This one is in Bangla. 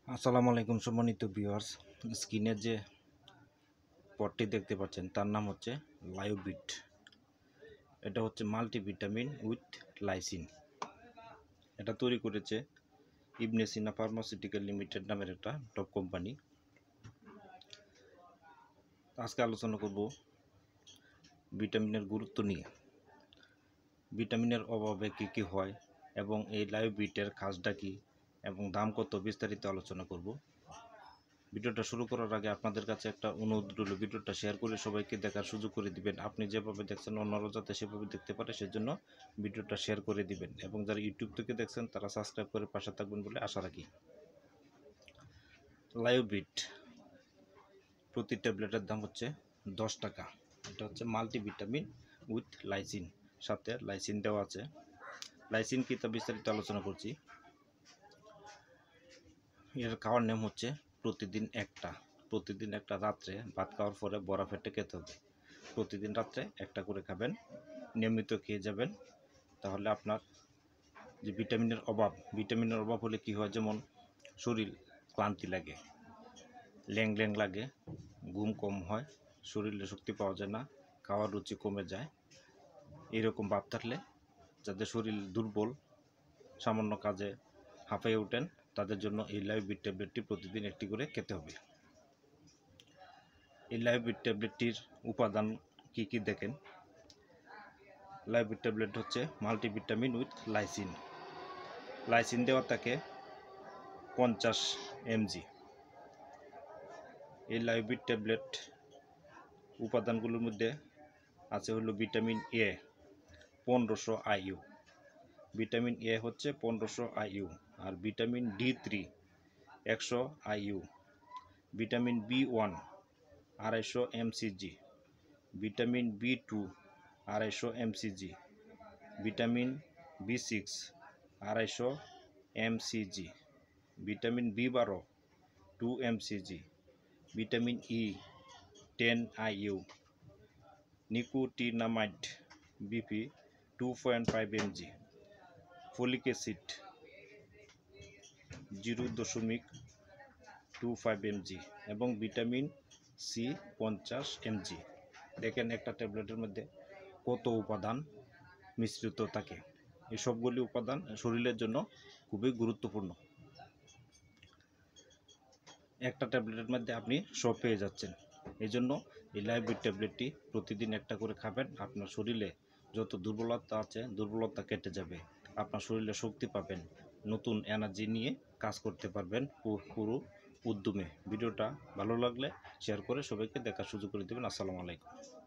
আসসালামু আলাইকুম সম্মানিত ভিউয়ার্স। স্ক্রিনে যে পটটি দেখতে পাচ্ছেন তার নাম হচ্ছে লায়োবিট। এটা হচ্ছে মাল্টিভিটামিন উইথ লাইসিন। এটা তৈরি করেছে ইবনে সিনা ফার্মাসিউটিক্যাল লিমিটেড নামের একটা টপ কোম্পানি। আজকে আলোচনা করব ভিটামিনের গুরুত্ব নিয়ে। ভিটামিনের অভাবে কী কী হয় এবং এই লায়োবিটের কাজটা কী এবং দাম কত বিস্তারিত আলোচনা করব। ভিডিওটা শুরু করার আগে আপনাদের কাছে একটা অনুরোধ রইল, ভিডিওটা শেয়ার করে সবাইকে দেখার সুযোগ করে দিবেন। আপনি যেভাবে দেখছেন অন্যরাও যাতে সেভাবে দেখতে পারে সেজন্য ভিডিওটা শেয়ার করে দিবেন এবং যারা ইউটিউব থেকে দেখছেন তারা সাবস্ক্রাইব করে পাশে থাকবেন বলে আশা রাখি। লায়োবিট প্রতি ট্যাবলেটের দাম হচ্ছে 10 টাকা। এটা হচ্ছে মাল্টিভিটামিন উইথ লাইসিন, সাথে লাইসিন দেওয়া আছে। লাইসিন কি তা বিস্তারিত আলোচনা করছি। এর খাওয়ার নিয়ম হচ্ছে প্রতিদিন একটা রাত্রে ভাত খাওয়ার পরে বড়া পেটে খেতে হবে। প্রতিদিন রাত্রে একটা করে খাবেন, নিয়মিত খেয়ে যাবেন। তাহলে আপনার যে ভিটামিনের অভাব হলে কি হয়, যেমন শরীর ক্লান্তি লাগে, ল্যাং ল্যাং লাগে, ঘুম কম হয়, শরীরে শক্তি পাওয়া যায় না, খাওয়ার রুচি কমে যায়। এইরকম ভাব থাকলে, যাদের শরীর দুর্বল, সামান্য কাজে হাঁপিয়ে ওঠেন, তাদের জন্য এই লায়োবিট ট্যাবলেটটি প্রতিদিন একটি করে খেতে হবে। এই লায়োবিট ট্যাবলেটটির উপাদান কি কি দেখেন। লায়োবিট ট্যাবলেট হচ্ছে মাল্টিভিটামিন উইথ লাইসিন। লাইসিন দেওয়া থাকে 50 mg। এই লায়োবিট ট্যাবলেট উপাদানগুলোর মধ্যে আছে হলো vitamin A 1500 IU। Vitamin A হচ্ছে 1500 IU। আর vitamin D3 100 IU। Vitamin B1 250 mcg। Vitamin B2 250 mcg। Vitamin B6 250 mcg। Vitamin B12 2 mcg। Vitamin E 10 IU। Nicotinamide BP 2.5 mg। Folic acid 0.25 mg এবং ভিটামিন সি 50 mg। দেখেন একটা ট্যাবলেটের মধ্যে কত উপাদান মিশ্রিত থাকে। এই সবগুলি উপাদান শরীরের জন্য খুবই গুরুত্বপূর্ণ। একটা ট্যাবলেটের মধ্যে আপনি সব পেয়ে যাচ্ছেন। এই জন্য এই লায়োবিট ট্যাবলেটটি প্রতিদিন একটা করে খাবেন। আপনার শরীরে যত দুর্বলতা আছে, দুর্বলতা কেটে যাবে। আপনার শরীরে শক্তি পাবেন, নতুন এনার্জি নিয়ে কাজ করতে পারবেন পুরো উদ্যমে। ভিডিওটা ভালো লাগলে শেয়ার করে সবাইকে দেখার সুযোগ করে দেবেন। আসসালামু আলাইকুম।